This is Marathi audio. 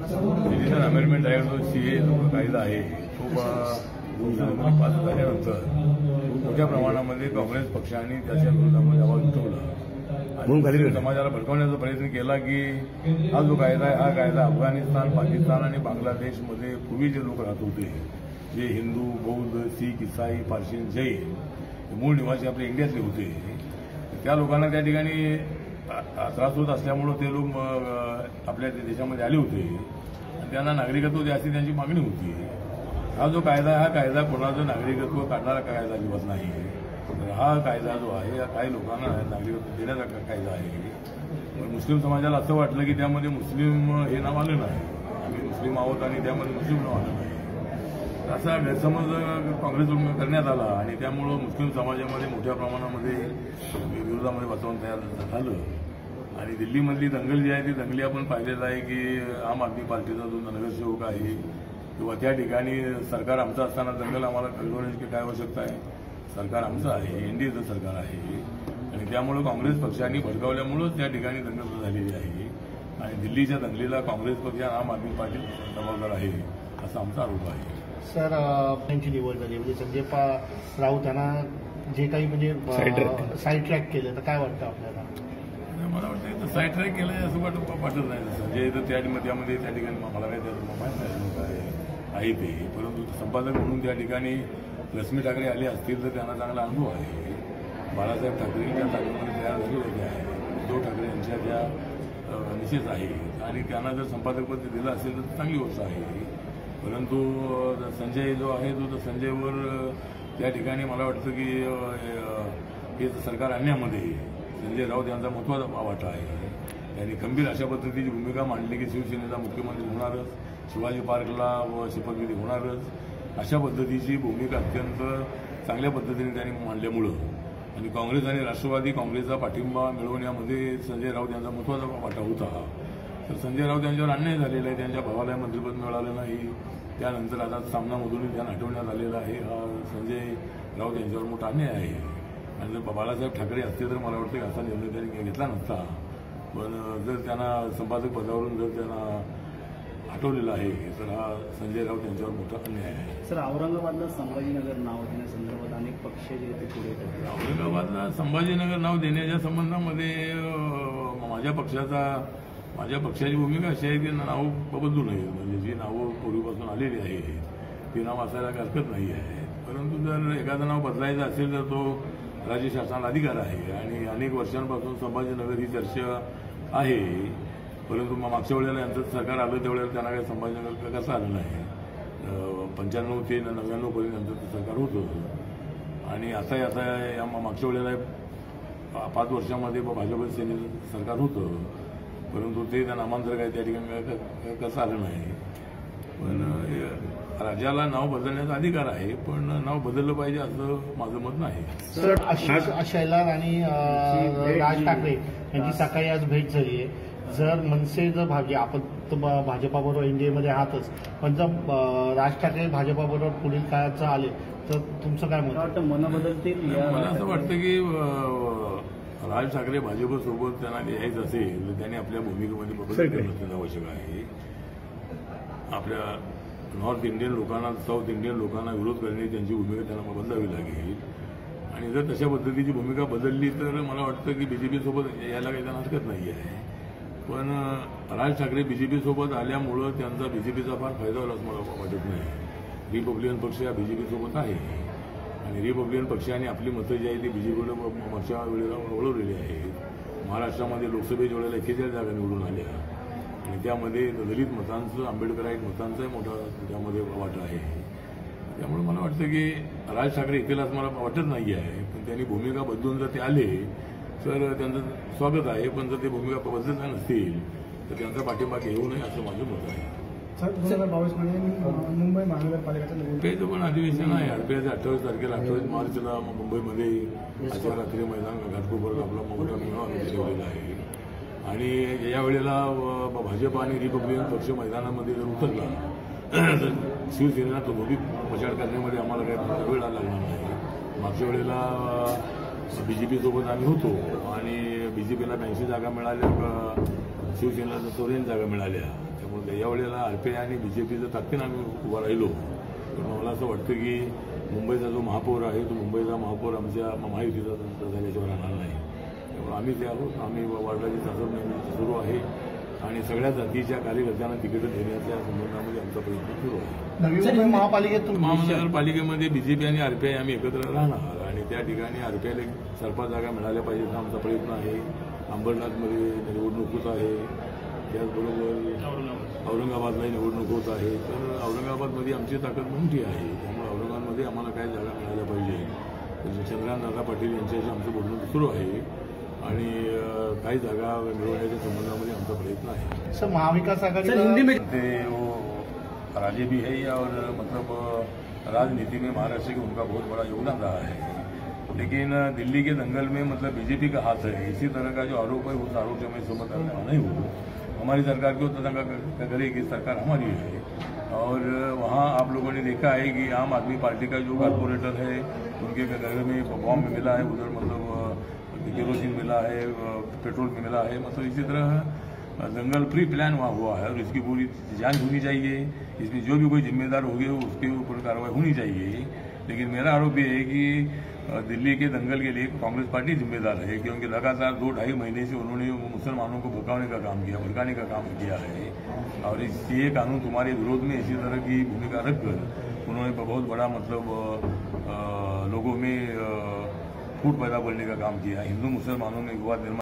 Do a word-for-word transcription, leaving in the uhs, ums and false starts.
सिटीजन अमेंडमेंट ॲक्ट जो सी ए जो कायदा आहे तो पास झाल्यानंतर मोठ्या प्रमाणामध्ये काँग्रेस पक्षाने त्याच्या विरोधामध्ये आवाज उठवला. समाजाला भडकवण्याचा प्रयत्न केला की हा जो कायदा आहे हा कायदा अफगाणिस्तान, पाकिस्तान आणि बांगलादेशमध्ये पूर्वी जे लोक राहत होते, जे हिंदू, बौद्ध, शीख, इसाई, पारशी, जैन मूळ निवासी आपल्या इंडियातले होते, त्या लोकांना त्या ठिकाणी त्रास होत असल्यामुळं ते लोक आपल्या देशामध्ये आले होते आणि त्यांना नागरिकत्व द्या अशी त्यांची मागणी होती. हा जो कायदा हा कायदा कोणाचं नागरिकत्व काढणारा कायदा अजिबात नाही. तर हा कायदा जो आहे हा काही लोकांना नागरिकत्व देण्याचा कायदा आहे. पण मुस्लिम समाजाला असं वाटलं की त्यामध्ये मुस्लिम हे नाव आलं नाही, आम्ही मुस्लिम आहोत आणि त्यामध्ये मुस्लिम नाव आलं नाही, असा गैरसमज काँग्रेसकडून करण्यात आला आणि त्यामुळं मुस्लिम समाजामध्ये मोठ्या प्रमाणामध्ये विरोधामध्ये वातावरण तयार झालं. आणि दिल्लीमधली दंगल जी आहे ती दंगली आपण पाहिलेलं आहे की आम आदमी पार्टीचा जो नगरसेवक आहे किंवा त्या ठिकाणी सरकार आमचं असताना दंगल आम्हाला कळवण्याची काय आवश्यकता आहे. सरकार आमचं आहे, एनडीएचं सरकार आहे आणि त्यामुळं काँग्रेस पक्षांनी भडकावल्यामुळं त्या ठिकाणी दंगल झालेली आहे आणि दिल्लीच्या दंगलीला काँग्रेस पक्ष आम आदमी पार्टी जबाबदार आहे असा आमचा आरोप आहे. सर, त्यांची निवड झाली म्हणजे संजय पा राऊत यांना जे काही म्हणजे साईड ट्रॅक केलं तर काय वाटतं आपल्याला? मला वाटतं साईड ट्रॅक केलं असं वाटत वाटत नाही. संजय तर त्यामध्ये त्या ठिकाणी मला काही माहीत नाही काय आहे ते, परंतु संपादक म्हणून त्या ठिकाणी लक्ष्मी ठाकरे आले असतील तर त्यांना चांगला अनुभव आहे. बाळासाहेब ठाकरेंच्या जागेमध्ये तयार झालेले आहे, उद्धव ठाकरे यांच्या त्या निश्चित आहे आणि त्यांना जर संपादकपद दिलं असेल तर चांगली गोष्ट आहे. परंतु संजय जो आहे तो संजयवर त्या ठिकाणी मला वाटतं की हे सरकार आणण्यामध्ये संजय राऊत यांचा महत्त्वाचा वाटा आहे. त्यांनी खंबीर अशा पद्धतीची भूमिका मांडली की शिवसेनेचा मुख्यमंत्री होणारच, शिवाजी पार्कला शपथविधी होणारच, अशा पद्धतीची भूमिका अत्यंत चांगल्या पद्धतीने त्यांनी मांडल्यामुळं आणि काँग्रेस आणि राष्ट्रवादी काँग्रेसचा पाठिंबा मिळवण्यामध्ये संजय राऊत यांचा महत्त्वाचा वाटा होता. तर संजय राऊत यांच्यावर अन्याय झालेला आहे. त्यांच्या भावाला मंत्रिपद मिळालं नाही, त्यानंतर आता सामनामधून त्यांना हटवण्यात आलेला आहे. हा संजय राऊत यांच्यावर मोठा अन्याय आहे आणि जर बाळासाहेब ठाकरे असते तर मला वाटतं असा निर्णय त्यांनी घेतला नसता. पण जर त्यांना संपादक पदावरून जर त्यांना हटवलेलं आहे तर हा संजय राऊत यांच्यावर मोठा अन्याय आहे. सर, औरंगाबादला संभाजीनगर नाव देण्यासंदर्भात अनेक पक्ष जे ते पुढे येतात. औरंगाबादला संभाजीनगर नाव देण्याच्या संबंधामध्ये माझ्या पक्षाचा माझ्या पक्षाची भूमिका अशी आहे की नाव बदलू नये, म्हणजे जी नावं पूर्वीपासून आलेली आहे ती नाव असायला हरकत नाही आहे. परंतु जर एखादं नाव बदलायचं असेल तर तो राज्य शासनाला अधिकार आहे आणि अनेक वर्षांपासून संभाजीनगर ही चर्चा आहे. परंतु मग मागच्या वेळेला यांचं सरकार आलं त्यावेळेला त्यांना काही संभाजीनगर कसं आलं नाही. पंच्याण्णव ते नव्याण्णव पर्यंत यांचं सरकार होतं आणि आता आता या मागच्या वेळेला पाच वर्षामध्ये भाजप सेनेचं सरकार होतं, परंतु ते त्या नामांतर काय त्या ठिकाणी कसं आलं नाही. पण राज्याला नाव बदलण्याचा अधिकार आहे, पण नाव बदललं पाहिजे असं माझं मत नाही. सर, शैलार आणि राज ठाकरे यांची सकाळी आज भेट झाली आहे. जर मनसे जर भाजी आपण भाजपाबरोबर एनडीएमध्ये आहातच, पण जर राज ठाकरे भाजपाबरोबर पुढील काळात आले तर तुमचं काय मत वाटतं? मन बदलतील? मला असं वाटतं की राज ठाकरे भाजपसोबत त्यांना यायचं असेल तर त्यांनी आपल्या भूमिकेमध्ये बदल करणं आवश्यक आहे. आपल्या नॉर्थ इंडियन लोकांना, साऊथ इंडियन लोकांना विरोध करण्याची त्यांची भूमिका त्यांना बदलावी लागेल आणि जर तशा पद्धतीची भूमिका बदलली तर मला वाटतं की बीजेपीसोबत यायला काही त्यांना हरकत नाही आहे. पण राज ठाकरे बीजेपीसोबत आल्यामुळं त्यांचा बीजेपीचा फार फायदा होईल असं मला वाटत नाही. रिपब्लिकन पक्ष हा बीजेपीसोबत आहे आणि रिपब्लिकन पक्षाने आपली मतं जी आहे ती बीजेपीला मागच्या वेळेला वळवलेली आहेत. महाराष्ट्रामध्ये लोकसभेच्या वेळेला एक्केचाळीस जागा निवडून आल्या आणि त्यामध्ये दलित मतांचं, आंबेडकराईट मतांचाही मोठा त्यामध्ये वाटा आहे. त्यामुळे मला वाटतं की राज ठाकरे येतीलच मला वाटत नाही आहे, पण त्यांनी भूमिका बदलून जर ते आले तर त्यांचं स्वागत आहे. पण जर ते भूमिका बदलत नसतील तर त्यांचा पाठिंबा घेऊ नये असं माझं मत आहे. दोन हजार बावीस मध्ये मुंबई महानगरपालिकेचं निवडणुकीचं पण अधिवेशन आहे. अठ्ठावीस अठ्ठावीस तारखेला अठ्ठावीस मार्चला मुंबईमध्ये आजच्या रात्री मैदान घाटकोपर आपला मोठा मेळावा ठेवलेला आहे आणि यावेळेला भाजप आणि रिपब्लिकन पक्ष मैदानामध्ये जर उतरला तर शिवसेनेला तो दोन्ही प्रचार करण्यामध्ये आम्हाला काही वेळ लागणार नाही. मागच्या वेळेला बीजेपीसोबत आम्ही होतो आणि बीजेपीला ब्याऐंशी जागा मिळाल्या, शिवसेनेला चौऱ्याऐंशी जागा मिळाल्या. त्यामुळे यावेळेला आरपीआय आणि बीजेपीचं ताकदीनं आम्ही उभा राहिलो. पण मला असं वाटतं की मुंबईचा जो महापौर आहे तो मुंबईचा महापौर आमच्या महायुतीचा झाल्याशिवाय राहणार नाही. त्यामुळे आम्ही जे आहोत आम्ही वार्डाची चाचपणी सुरू आहे आणि सगळ्या जातीच्या कार्यकर्त्यांना तिकीट देण्याच्या संबंधामध्ये आमचा प्रयत्न सुरू आहे. नवी मुंबई महापालिकेत महानगरपालिकेमध्ये बीजेपी आणि आरपीआय आम्ही एकत्र राहणार आणि त्या ठिकाणी आरपीआयला चार पाच जागा मिळाल्या पाहिजेत हा आमचा प्रयत्न आहे. अंबरनाथमध्ये निवडणूक होत आहे, त्याचबरोबर औरंगाबादलाही निवडणूक होत आहे. तर औरंगाबादमध्ये आमची ताकद मोठी आहे, त्यामुळे औरंगाबादमध्ये आम्हाला काय जागा मिळाल्या पाहिजे. चंद्रकांतदादा पाटील यांच्याशी आमचं बोलणं सुरू आहे आणि काही जागा मिळवण्याच्या संबंधामध्ये आमचा प्रयत्न आहे. सर महाविकास आघाड़ी ते वो राजे भी है और मतलब राजनीति में महाराष्ट्र का उनका बहुत बड़ा योगदान रहा है, लेकिन दिल्ली के दंगल में मतलब बीजेपी का हाथ है. इसी तरह का जो आरोप है उस आरोप से मैं समझ नहीं हूँ. हमारी सरकार को तो दंगा करेगी, सरकार हमारी है. और वहाँ आप लोगों ने देखा है कि आम आदमी पार्टी का जो कॉर्पोरेटर है उनके घर में बॉम्ब मिला है, उधर मतलब केरोसिन मिला है, पेट्रोल में मिला है. मतलब इसी तरह दंगल प्री प्लान वहाँ हुआ है और इसकी पूरी जांच होनी चाहिए. इसमें जो भी कोई जिम्मेदार होंगे उसके ऊपर कार्रवाई होनी चाहिए. लेकिन मेरा आरोप ये है कि दिल्ली के दंगल के लिए कांग्रेस पार्टी जिम्मेदार है, क्योंकि लगातार दो ढाई महीने से उन्होंने मुसलमानों को भड़काने का काम किया, भड़काने का काम किया है. और इस ये कानून तुम्हारे विरोध में इसी तरह की भूमिका रखकर उन्होंने बहुत बड़ा मतलब लोगों में फूट पैदा करने का काम किया. हिंदू मुसलमानों में विवाद निर्माण